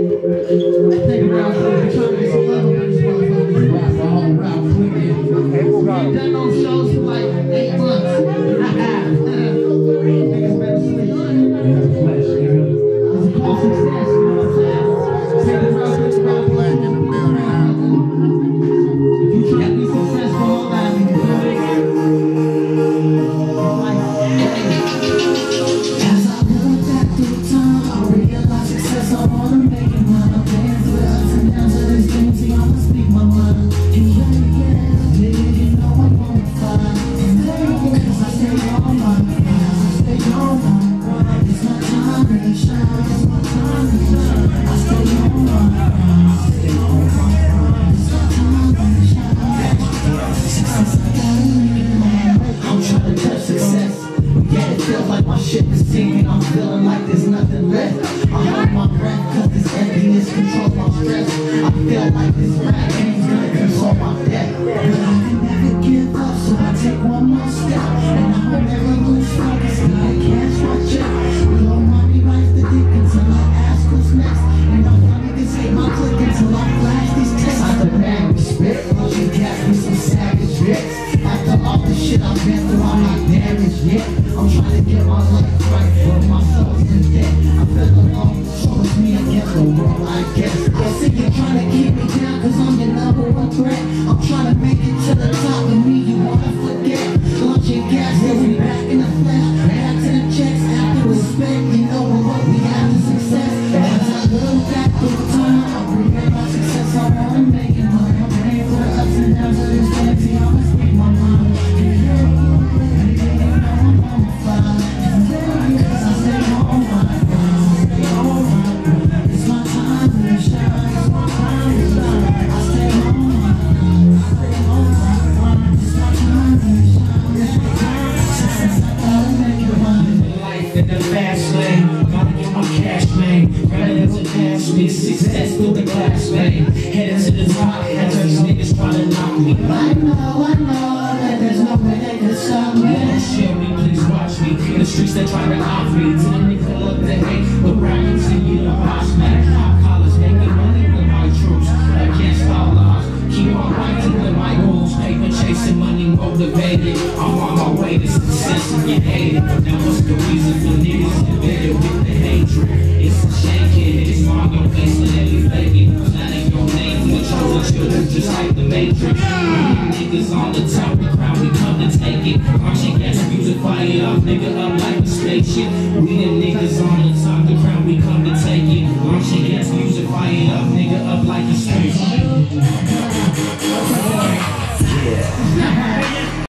Take a round, trying to get some love on this motherfucker. Rap all around quick. Ain't done no shows for like 8 months. Niggas better sleep. It's a call success, you know what I'm saying? Take a round, take a round, black in the building. If you try to be successful, all that, you know what I As I look back through time, I realize success, I wanna make it mine. I'm paying for the ups and downs of this game, see I'ma speak my mind. Nigga, you know I'm on fire. Cause I stay on my grind, I stay on my grind. It's my time to shine, it's my time to shine. I stay on my grind, I stay on my grind. It's my time to shine. Success, I gotta make it mine. I'm trying to touch success. Yeah, it feels like my ship is sinking. I'm feeling like there's nothing left. I hold my breath cause this emptiness controls my stress. I feel like this rap game's gonna control my death. But I can never give up, so I take one more step. And I will never lose focus till I cash my check. Blow money right the dick until I ask what's next. And all y'all niggas hate my click until I flash these texts. I demand respect, cause you got me some savage hits. After all the shit I've been through, I'm not damaged yet. I'm trying to get my life right, but my soul's in debt. I feel alone, so it's me against the world, I guess. I see you trying to keep me down, cause I'm your #1 threat. I'm trying to make it to the top of me, you wanna forget. Launching gas, till we back in the flesh. Back to the checks, after respect, you know what we have is success. As I look back through time, I realize success, I wanna make it mine. I'm paying for the ups and downs of this game, see I'ma speak my mind. Success through the glass, man. Headed to the top, had these niggas trying to knock me. I know that there's no way they can stop me. Let that shit me, please watch me. In the streets they try to off me. To the